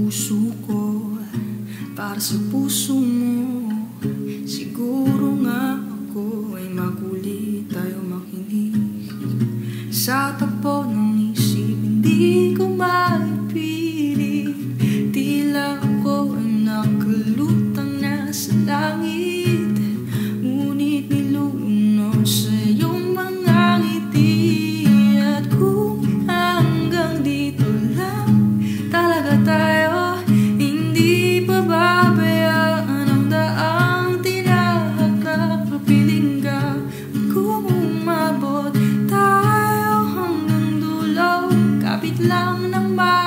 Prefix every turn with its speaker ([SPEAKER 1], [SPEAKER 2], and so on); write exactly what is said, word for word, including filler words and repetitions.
[SPEAKER 1] puso ko para sa puso mo. Siguro nga ako ay makulit, tayo makinig sa takbo ng isip. Hindi ko maipilit, tila ako ay nakalutang na sa langit, ngunit nilunod sa iyong mga ngiti. At kung hanggang dito lang talaga tayo, hindi pa babayaan ang daang tinahak na kapiling ka. At kung umabot tayo hanggang dulo, kapit lang ng bahay.